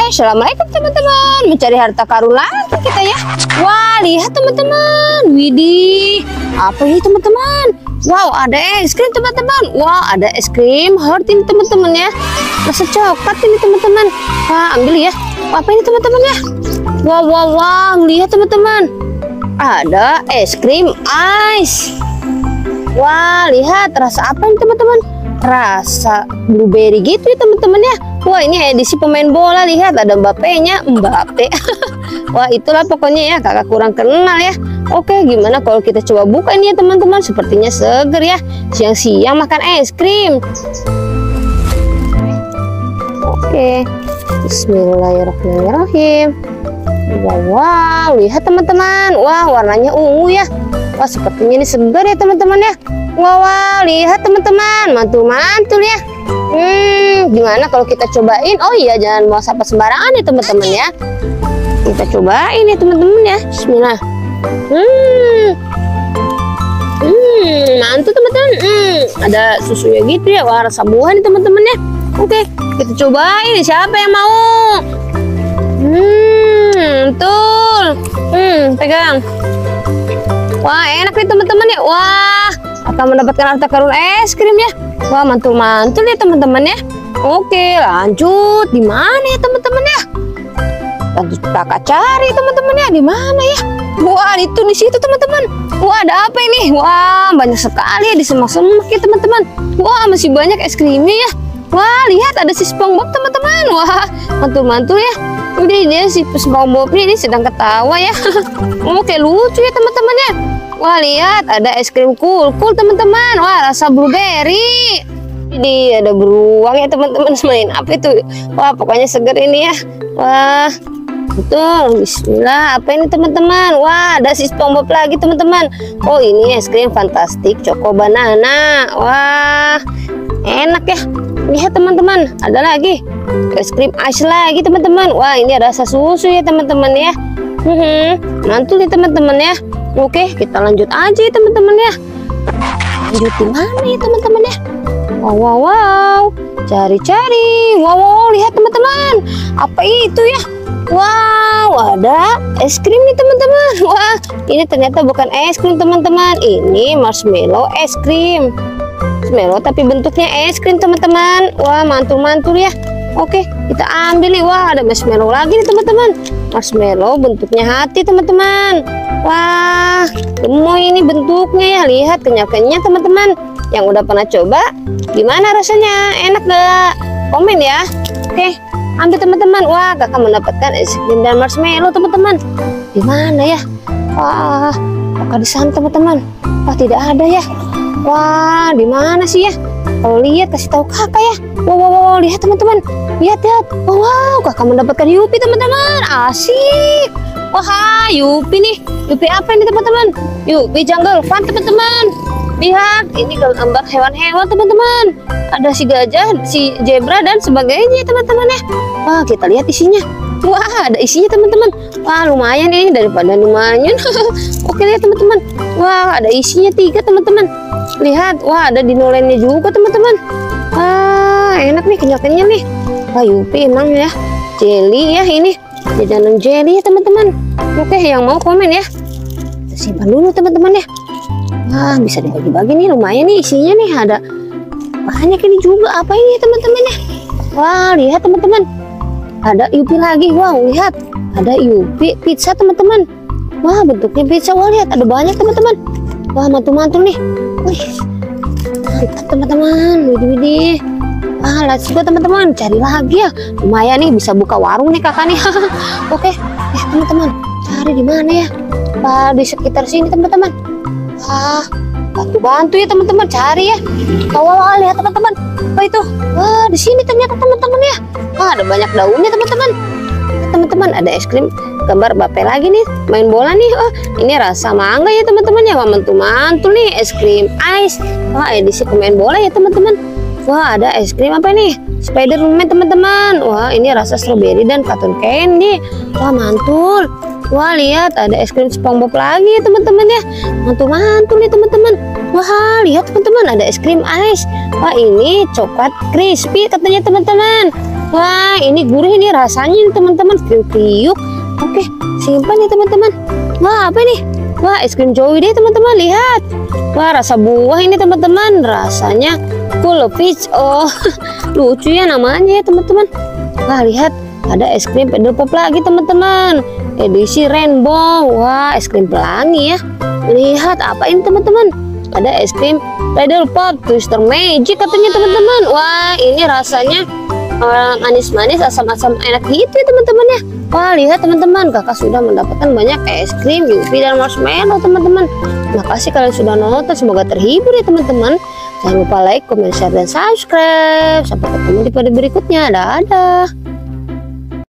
Assalamualaikum teman-teman. Mencari harta karun lagi kita ya. Wah, lihat teman-teman. Widih, apa ini teman-teman? Wow, ada es krim teman-teman. Wow, ada es krim heart ini teman-teman ya. Rasa coklat ini teman-teman. Wah, ambil ya. Apa ini teman-teman ya? Wow, wow, wow. Lihat teman-teman. Ada es krim ice. Wah, lihat rasa apa ini teman-teman? Rasa blueberry gitu ya teman-teman ya. Wah, ini edisi pemain bola. Lihat ada Mbappe-nya. Mbappe. Wah, itulah pokoknya ya, kakak kurang kenal ya. Oke, gimana kalau kita coba buka ini ya teman-teman? Sepertinya seger ya. Siang-siang makan es krim. Oke, bismillahirrahmanirrahim. Wow, wow, lihat teman-teman. Wah, warnanya ungu ya. Wah, sepertinya ini segar ya teman-teman ya. Wow, wow, lihat teman-teman, mantul-mantul ya. Gimana kalau kita cobain? Oh iya, jangan mau sampai sembarangan ya teman-teman ya. Kita cobain ya teman-teman ya. Bismillah. Mantul teman-teman. Ada susunya gitu ya. Wah, rasa buah nih teman-teman ya. Oke, kita cobain. Siapa yang mau? Betul. Pegang. Wah, enak nih teman-teman ya. Wah, akan mendapatkan harta karun es krim ya. Wah, mantul-mantul ya teman-teman ya. Oke, lanjut. Di mana ya teman-teman ya? Lanjut kakak cari teman-teman ya. Di mana ya? Wah, itu di situ teman-teman. Wah, ada apa ini? Wah, banyak sekali ya di semak-semak ya teman-teman. Wah, masih banyak es krimnya ya. Wah, lihat ada si SpongeBob teman-teman. Wah, mantul-mantul ya. Udah, ini si SpongeBob ini sedang ketawa ya. Oke, lucu ya teman-teman ya. Wah, lihat ada es krim cool teman-teman. Wah, rasa blueberry. Ini ada beruang ya teman-teman. Main apa itu? Wah, pokoknya seger ini ya. Wah, betul. Bismillah. Apa ini teman-teman? Wah, ada si SpongeBob lagi teman-teman. Oh, ini es krim fantastik Choco Banana. Wah, enak ya. Lihat teman-teman, ada lagi es krim ice lagi teman-teman. Wah, ini ada rasa susu ya teman-teman ya. Mantul nih teman-teman ya. Oke, kita lanjut aja ya teman-teman ya. Lanjut di mana ya teman-teman ya? Wow, wow, wow. Cari-cari. Wow, wow, lihat teman-teman. Apa itu ya? Wow, ada es krim nih teman-teman. Wah, ini ternyata bukan es krim teman-teman. Ini marshmallow es krim. Marshmallow tapi bentuknya es krim teman-teman. Wah, mantul-mantul ya. Oke, kita ambil nih. Wah, ada marshmallow lagi nih teman-teman. Marshmallow bentuknya hati teman-teman. Wah, gemoy ini bentuknya ya. Lihat kenyal-kenyal teman-teman. Yang udah pernah coba, gimana rasanya? Enak gak? Komen ya. Oke, ambil teman-teman. Wah, kakak mendapatkan es krim dan marshmallow teman-teman. Di mana ya? Wah, apakah di sana teman-teman? Wah, tidak ada ya. Wah, di mana sih ya? Kalau lihat kasih tahu kakak ya. Wow, wow, wow, lihat teman-teman. Lihat. Wow, wow, kakak mendapatkan Yupi teman-teman. Asik. Wah, Yupi nih. Yupi apa ini teman-teman? Yupi Jungle Fun teman-teman. Lihat, ini gambar hewan-hewan teman-teman. Ada si gajah, si zebra dan sebagainya teman-teman ya. Wah, kita lihat isinya. Wah, ada isinya teman-teman. Wah, lumayan ini daripada lumayan. Oke, lihat teman-teman. Wah, ada isinya 3 teman-teman. Lihat, wah ada dinolennya juga teman-teman. Wah, enak nih, kenyal-kenyal nih. Wah, Yupi emang ya. Jelly ya ini. Jajanan jelly ya teman-teman. Oke, yang mau komen ya. Kita simpan dulu teman-teman ya. Wah, bisa dibagi-bagi nih, lumayan nih isinya nih. Ada banyak ini juga. Apa ini teman-teman ya? Wah, lihat teman-teman. Ada Yupi lagi. Wow, lihat. Ada Yupi pizza teman-teman. Wah, bentuknya pizza. Wah, lihat ada banyak teman-teman. Wah, mantul-mantul nih. Wih, mantap teman-teman. Widih. Wah, let's go teman-teman. Cari lagi ya. Lumayan nih, bisa buka warung nih kakak nih. Oke, teman-teman. Cari di mana ya? Wah, di sekitar sini teman-teman. Wah, bantu-bantu ya teman-teman. Cari ya. Wah, lihat teman-teman. Apa itu? Wah, di sini ternyata teman-teman ya. Wah, ada banyak daunnya teman-teman. Teman-teman, ada es krim gambar Mbappe lagi nih, main bola nih. Oh, ini rasa mangga ya teman-teman ya. Wah, mantul-mantul nih es krim ice. Wah, edisi pemain bola ya teman-teman. Wah, ada es krim apa nih? Spider-Man teman-teman. Wah, ini rasa strawberry dan cotton candy. Wah, mantul. Wah, lihat ada es krim SpongeBob lagi ya teman-teman ya. Mantul-mantul nih teman-teman. Wah, lihat teman-teman ada es krim ice. Wah, ini coklat crispy katanya teman-teman. Wah, ini gurih ini rasanya nih teman-teman, kriuk-kriuk. Oke, simpan nih teman-teman. Wah, apa nih? Wah, es krim Joey deh teman-teman, lihat. Wah, rasa buah ini teman-teman, rasanya full peach. Oh, lucu ya namanya ya teman-teman. Wah, lihat, ada es krim Pedal Pop lagi teman-teman, edisi rainbow. Wah, es krim pelangi ya. Lihat apa ini teman-teman, ada es krim Pedal Pop Twister Magic katanya teman-teman. Wah, ini rasanya manis-manis, asam-asam, enak gitu ya teman-teman ya. Wah, lihat teman-teman, kakak sudah mendapatkan banyak es krim Yupi dan marshmallow teman-teman. Makasih kalian sudah nonton, semoga terhibur ya teman-teman. Jangan lupa like, comment, share, dan subscribe. Sampai ketemu di video berikutnya. Dadah.